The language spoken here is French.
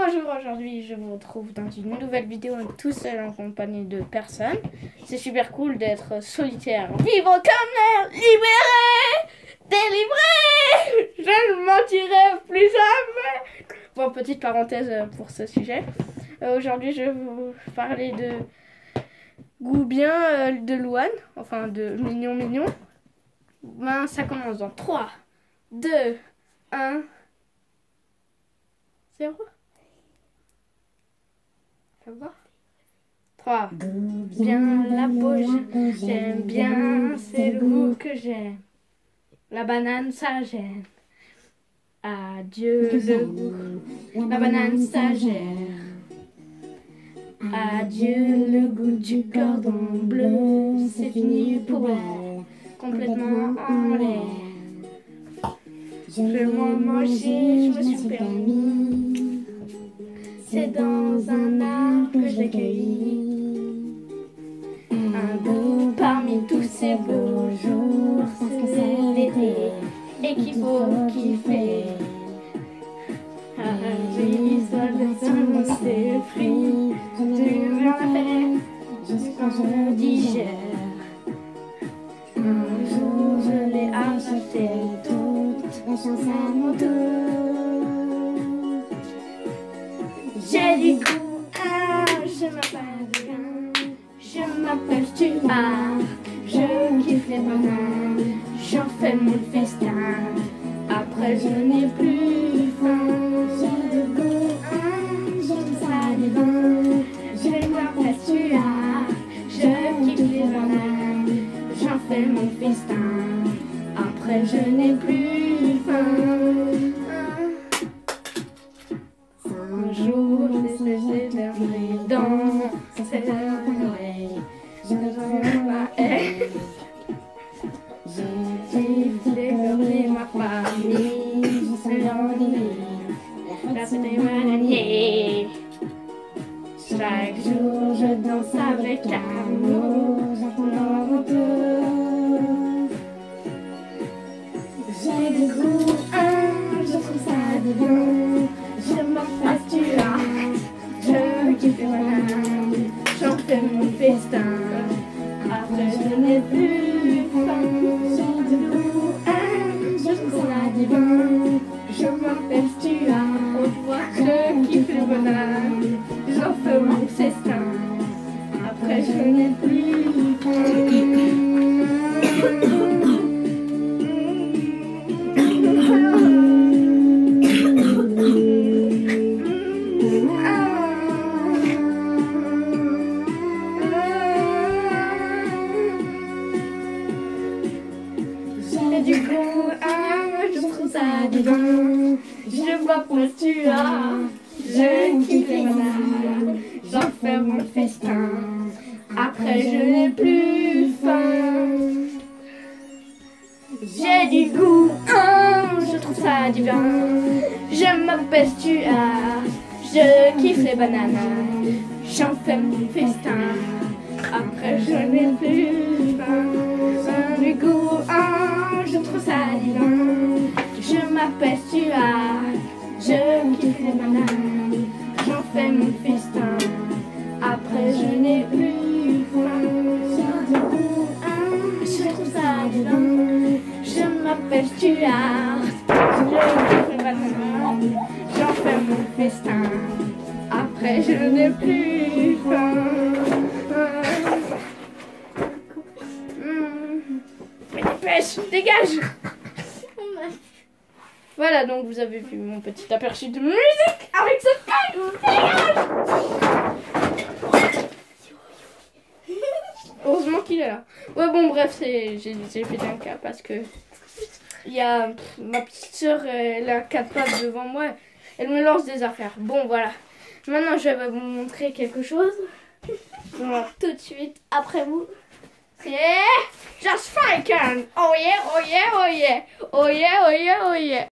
Bonjour, aujourd'hui je vous retrouve dans une nouvelle vidéo tout seul en compagnie de personne. C'est super cool d'être solitaire, vivre comme l'air, libéré, délivré. Je ne mentirai plus jamais. Bon, petite parenthèse pour ce sujet. Aujourd'hui je vais vous parler de Goût bien de Louane, enfin de Mignon Mignon. Ben, ça commence dans 3, 2, 1, 0. Ça va 3. Bien la peau, j'aime bien, c'est le goût que j'aime. La banane, ça gêne. Adieu le goût, la banane, ça gêne. Adieu le goût du cordon bleu, c'est fini pour elle, complètement en l'air. Je vais m'en manger, je me suis permis. C'est dans un arbre que je l'ai cueilli. Un goût parmi tous ces beaux jours, c'est l'été et qu'il faut kiffer. C'est fruits, tu m'en as fait jusqu'en je digère. Un jour je l'ai acheté toute la chance à mon tour. J'ai du goût, je m'appelle bien, je m'appelle Stuart, je kiffe les bananes, j'en fais mon festin, après je n'ai plus faim. J'ai du goût, j'aime ça divin, je m'appelle Stuart, je kiffe les bananes, j'en fais mon festin, après je n'ai plus faim. Un jour, je vais énerver dans cette oreille. Je ne ma haine. J'ai développé ma famille. Je suis ennuyée. La fête est bananier. Chaque jour, je danse avec amour. J'attends mon retour. J'ai du goût, je trouve ça divin. Je m'appelle Stuart, je kiffe les bananes, j'en fais mon festin, après je n'ai plus faim. J'ai du goût, je trouve ça divin. Je m'appelle Stuart, je kiffe les bananes, j'en fais mon festin, après je n'ai plus faim. Du coup, je trouve ça divin. Je m'appelle Stuart, je kiffe les bananes, j'en fais mon festin, après je n'ai plus faim. J'ai du goût, je trouve ça divin. Je m'appelle Stuart, je kiffe les bananes, j'en fais mon festin, après je n'ai plus faim. Du goût, je trouve ça divin. Je m'appelle Stuart, je kiffe les bananes, j'en fais mon festin, après je n'ai plus faim. J'ai du goût, je trouve ça divin. Je m'appelle Stuart, je kiffe les bananes, j'en fais mon festin, après je n'ai plus faim. Dépêche, dégage. Voilà, donc vous avez vu mon petit aperçu de musique avec ce caillou. Dégage. Heureusement qu'il est là. Ouais, bon, bref, j'ai fait un cas parce que il y a ma petite soeur, elle a 4 pattes devant moi, elle me lance des affaires. Bon, voilà. Maintenant, je vais vous montrer quelque chose. Voilà, tout de suite après vous. Yeah, just fine. Oh yeah, oh yeah, oh yeah, oh yeah, oh yeah, oh yeah.